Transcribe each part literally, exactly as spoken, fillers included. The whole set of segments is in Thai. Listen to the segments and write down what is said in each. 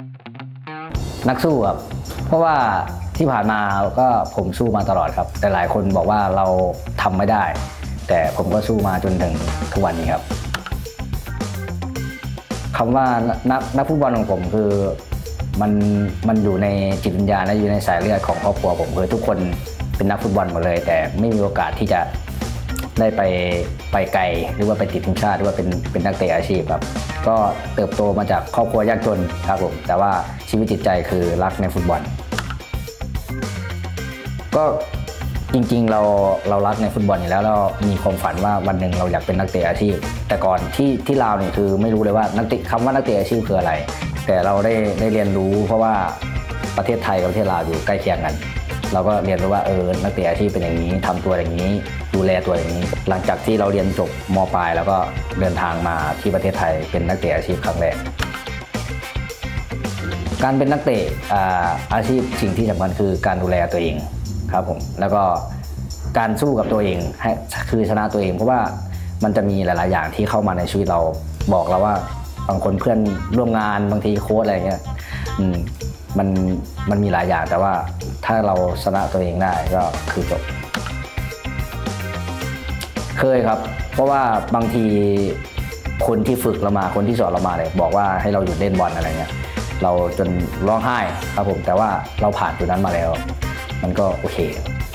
นักสู้ครับเพราะว่าที่ผ่านมาก็ผมสู้มาตลอดครับแต่หลายคนบอกว่าเราทำไม่ได้แต่ผมก็สู้มาจนถึงทุกวันนี้ครับคำว่านักนักฟุตบอลของผมคือมันมันอยู่ในจิตวิญญาณและอยู่ในสายเลือดของครอบครัวผมคือทุกคนเป็นนักฟุตบอลหมดเลยแต่ไม่มีโอกาสที่จะได้ไปไปไกลหรือว่าไปติดทีมชาติหรือว่าเป็นเป็นนักเตะอาชีพครับก็เติบโตมาจากครอบครัวยากจนครับผมแต่ว่าชีวิตจิตใจคือรักในฟุตบอลก็จริงๆเราเรารักในฟุตบอลอยู่แล้วเรามีความฝันว่าวันหนึ่งเราอยากเป็นนักเตะอาชีพแต่ก่อนที่ที่ลาวเนี่ยคือไม่รู้เลยว่านักเตะคำว่านักเตะอาชีพคืออะไรแต่เราได้ได้เรียนรู้เพราะว่าประเทศไทยกับประเทศลาวอยู่ใกล้เคียงกันเราก็เรียนรู้ว่าเออนักเตะอาชีพเป็นอย่างนี้ทำตัวอย่างนี้ดูแลตัวอย่างนี้หลังจากที่เราเรียนจบม.ปลายแล้วก็เดินทางมาที่ประเทศไทยเป็นนักเตะอาชีพครั้งแรกการเป็นนักเตะอาชีพสิ่งที่สำคัญคือการดูแลตัวเองครับผมแล้วก็การสู้กับตัวเองให้คือชนะตัวเองเพราะว่ามันจะมีหลายๆอย่างที่เข้ามาในชีวิตเราบอกเราว่าบางคนเพื่อนร่วมงานบางทีโค้ชอะไรเงี้ยมันมันมีหลายอย่างแต่ว่าถ้าเราชนะตัวเองได้ก็คือจบเคยครับเพราะว่าบางทีคนที่ฝึกเรามาคนที่สอนเรามาเลยบอกว่าให้เราหยุดเล่นบอลอะไรเงี้ยเราจนร้องไห้ครับผมแต่ว่าเราผ่านจุดนั้นมาแล้วมันก็โอเค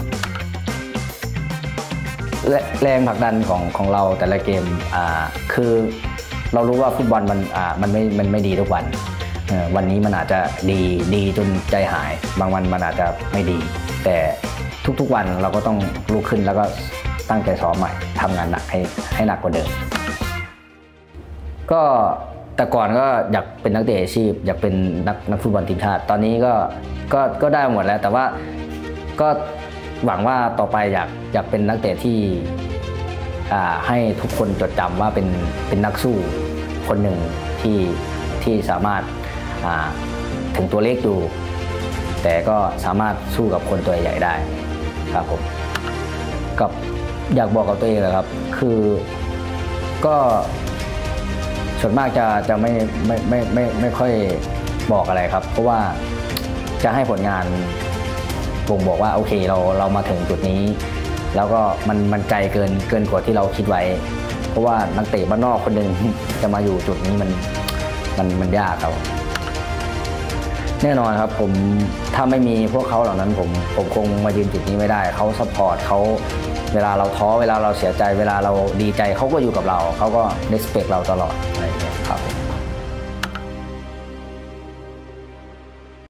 แรงผลักดันของของเราแต่ละเกมอ่าคือเรารู้ว่าฟุตบอลมันอ่ามันไม่มันไม่ดีทุกวันวันนี้มันอาจจะดีดีจนใจหายบางวันมันอาจจะไม่ดีแต่ทุกๆวันเราก็ต้องลุกขึ้นแล้วก็ตั้งใจซ้อมใหม่ทำงานหนักให้ให้หนักกว่าเดิมก็แต่ก่อนก็อยากเป็นนักเตะอาชีพอยากเป็นนักนักฟุตบอลทีมชาติตอนนี้ก็ก็ก็ได้หมดแล้วแต่ว่าก็หวังว่าต่อไปอยากอยากเป็นนักเตะที่ให้ทุกคนจดจำว่าเป็นเป็นนักสู้คนหนึ่งที่ที่สามารถถึงตัวเล็กดูแต่ก็สามารถสู้กับคนตัวใหญ่ได้ครับผมกับอยากบอกกับตัวเองเลยครับคือก็ส่วนมากจะจะไม่ไม่ไม่ไม่ไม่ค่อยบอกอะไรครับเพราะว่าจะให้ผลงานบ่งบอกว่าโอเคเราเรามาถึงจุดนี้แล้วก็มันมันไกลเกินเกินกว่าที่เราคิดไว้เพราะว่านักเตะบ้านนอกคนหนึ่งจะมาอยู่จุดนี้มันมันมันยากครับแน่นอนครับผมถ้าไม่มีพวกเขาเหล่านั้นผมผมคงมายืนจุดนี้ไม่ได้เขาซัพพอร์ตเขาเวลาเราท้อเวลาเราเสียใจเวลาเราดีใจเขาก็อยู่กับเราเขาก็เรสเพคเราตลอดอะไร